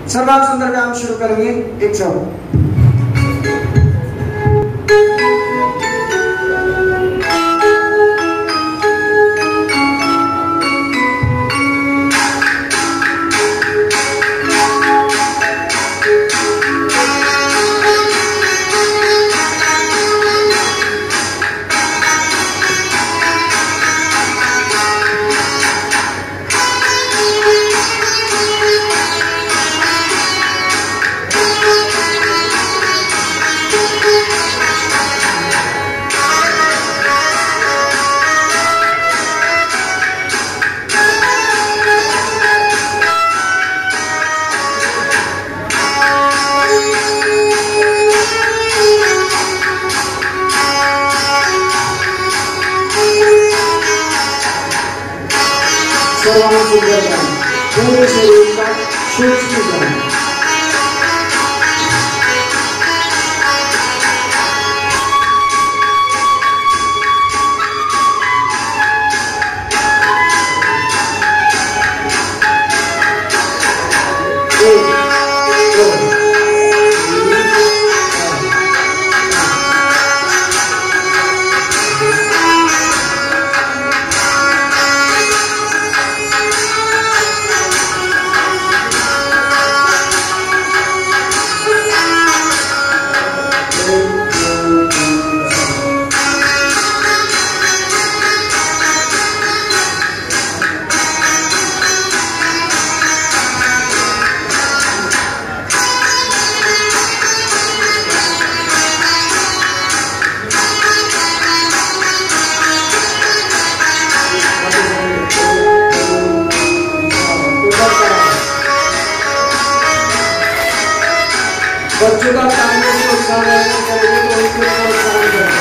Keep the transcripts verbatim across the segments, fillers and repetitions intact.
सर्वांग सुंदर व्यायाम शुरू करेंगे। एक सब सर्वांग सुंदर व्यायाम पूरे शरीर का सूक्ष्म व्यायाम। बच्चों का काम में प्रोत्साहन रहना चाहिए तो उनको प्रोत्साहन करना।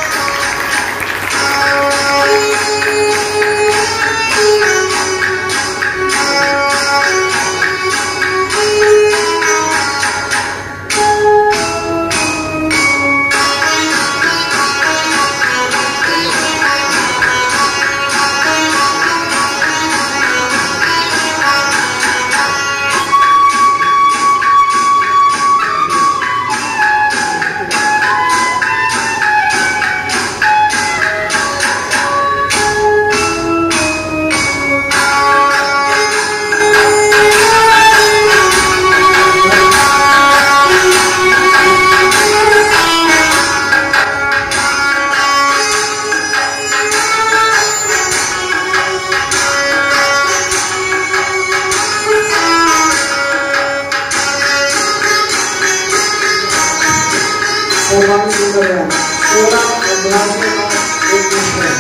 सर्वांग सुंदर व्यायाम सोलह अभ्यास के बाद एक मिनट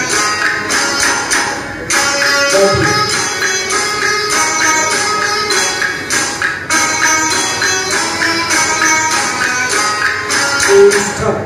स्टॉप।